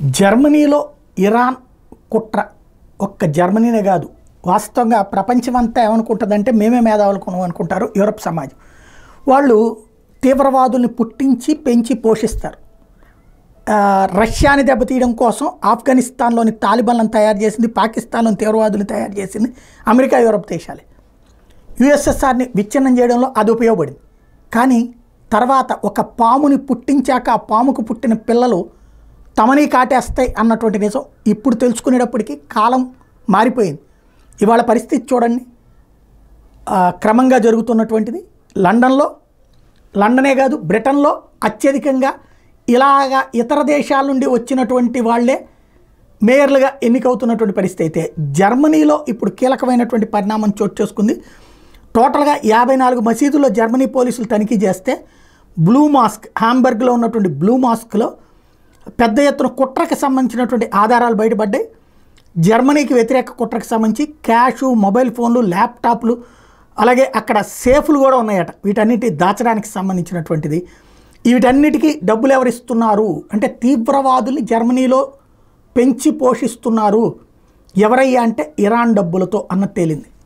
జర్మనీలో ఇరాన్ కుట్ర ఒక్క జర్మనీనే కాదు, వాస్తవంగా ప్రపంచమంతా ఏమనుకుంటుందంటే మేమే మేధావులు అనుకుంటారు. యూరప్ సమాజం వాళ్ళు తీవ్రవాదుల్ని పుట్టించి పెంచి పోషిస్తారు. రష్యాని దెబ్బతీయడం కోసం ఆఫ్ఘనిస్తాన్లోని తాలిబాన్లను తయారు చేసింది, పాకిస్తాన్లోని తీవ్రవాదులను తయారు చేసింది అమెరికా, యూరప్ దేశాలే. యుఎస్ఎస్ఆర్ని విచ్ఛిన్నం చేయడంలో అది ఉపయోగపడింది. కానీ తర్వాత ఒక పాముని పుట్టించాక ఆ పాముకు పుట్టిన పిల్లలు తమని కాటేస్తాయి అన్నటువంటి నిజం ఇప్పుడు తెలుసుకునేటప్పటికీ కాలం మారిపోయింది. ఇవాళ పరిస్థితి చూడండి, క్రమంగా జరుగుతున్నటువంటిది. లండనే కాదు బ్రిటన్లో అత్యధికంగా ఇలాగా ఇతర దేశాల నుండి వచ్చినటువంటి వాళ్ళే మేయర్లుగా ఎన్నికవుతున్నటువంటి పరిస్థితి అయితే జర్మనీలో ఇప్పుడు కీలకమైనటువంటి పరిణామం చోటు చేసుకుంది. టోటల్గా 54 మసీదుల్లో జర్మనీ పోలీసులు తనిఖీ చేస్తే బ్లూ మాస్క్, హాంబర్గ్లో ఉన్నటువంటి బ్లూ మాస్క్లో పెద్ద ఎత్తున కుట్రకు సంబంధించినటువంటి ఆధారాలు బయటపడ్డాయి. జర్మనీకి వ్యతిరేక కుట్రకు సంబంధించి క్యాషు, మొబైల్ ఫోన్లు, ల్యాప్టాప్లు, అలాగే అక్కడ సేఫ్లు కూడా ఉన్నాయట. వీటన్నిటి దాచడానికి సంబంధించినటువంటిది. వీటన్నిటికీ డబ్బులు ఎవరిస్తున్నారు అంటే తీవ్రవాదుల్ని జర్మనీలో పెంచి పోషిస్తున్నారు ఎవరయ్యా అంటే ఇరాన్ డబ్బులతో అన్నది తేలింది.